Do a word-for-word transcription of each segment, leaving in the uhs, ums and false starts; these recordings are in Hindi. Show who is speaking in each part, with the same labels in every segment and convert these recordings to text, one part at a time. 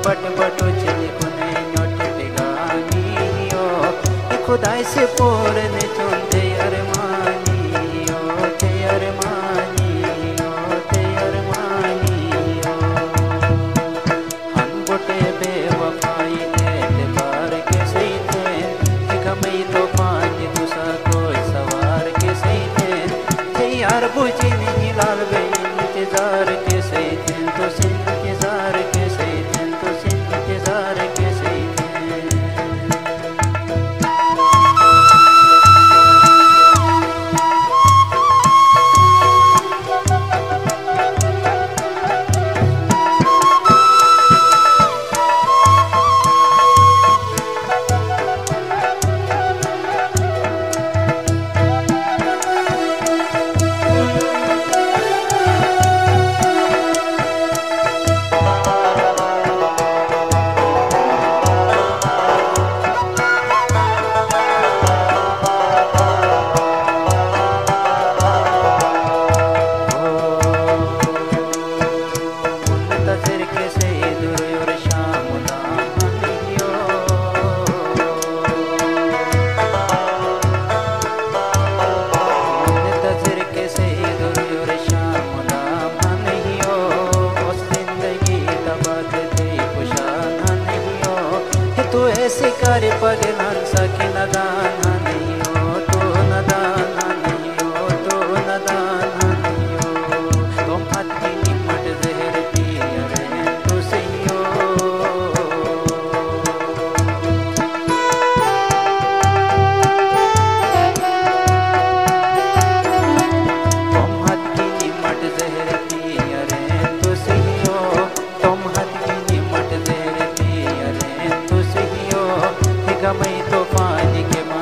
Speaker 1: बट बटो चले कुने नोट टिगानी ओ खुदाई से पूर्ण चुनते अरमानी ओ ते अरमानी ओ ते अरमानी ओ हम बुटे बेवफाई एतबार के सही थे गमई तो पानी दूसरा कोई सवार के सही थे यार बुझी नहीं लाल बे इंतजार के सही थे तो से इंतजार के सही थे तो से इंतजार के सही थे तू ऐसे कर पगलान सके नदान नहीं हो तो नदान नहीं हो तो नदान नहीं हो तुम हाथ की निमट जहर पिया रे तो सही हो तुम हाथ की निमट जहर पिया रे तो सही हो तुम हाथ की निमट जहर पिया रे गमई तो पानी के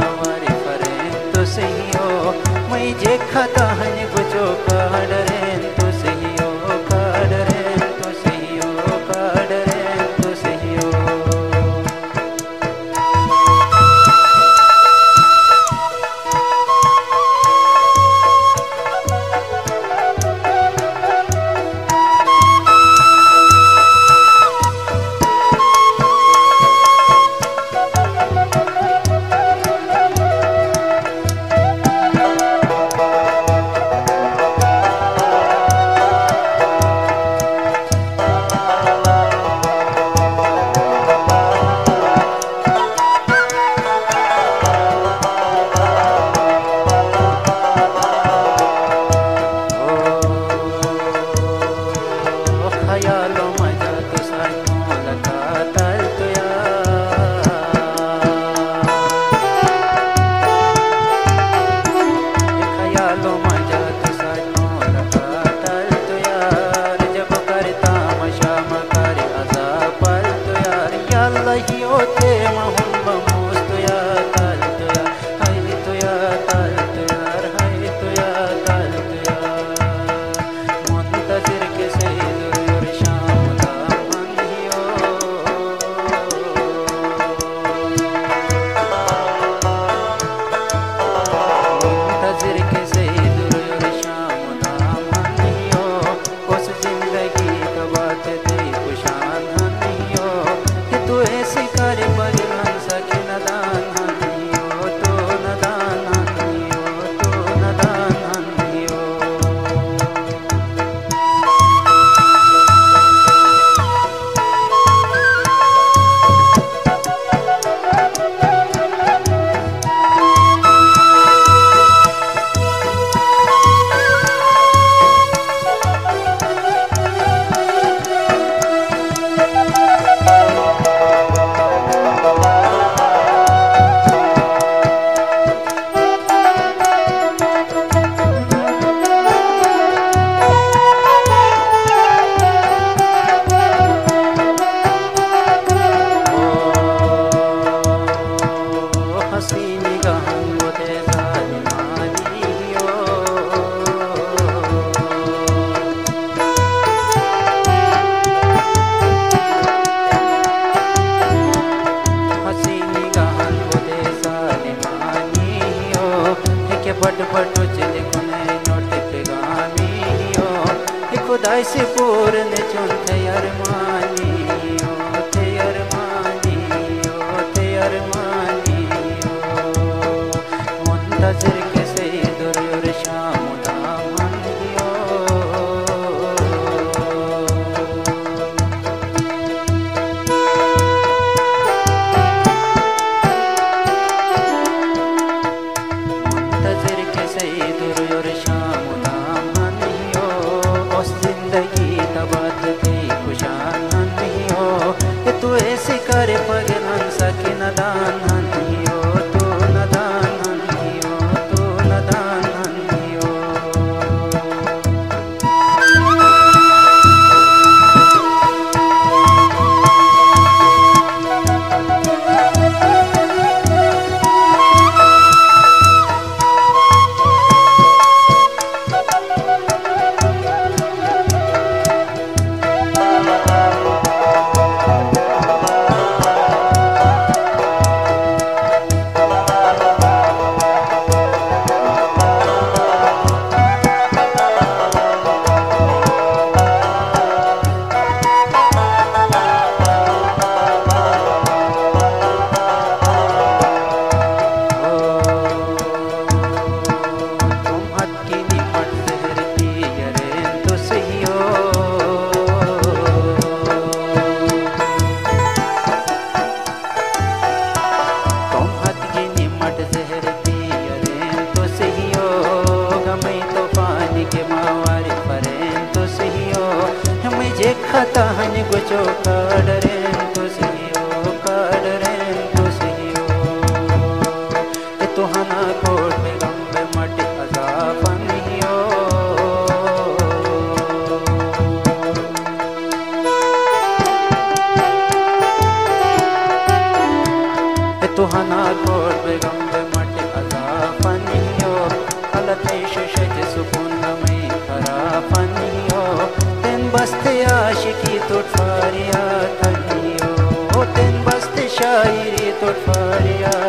Speaker 1: तू ऐसी करे पगलन सकी नदान हनियो तू नदान हनियो तू नदान हनियो खाता हन गुचो काडरें तो सियो काडरें तो सियो ए तुहना कोट में गंबे मट अजाफनियो ए तुहना कोट में गंबे मट अजाफनियो अलतेश शज सुकुन में खराफनियो बस्ते आशिकी तो फारिया तनियो तेन बस्ते शायरी तो फारिया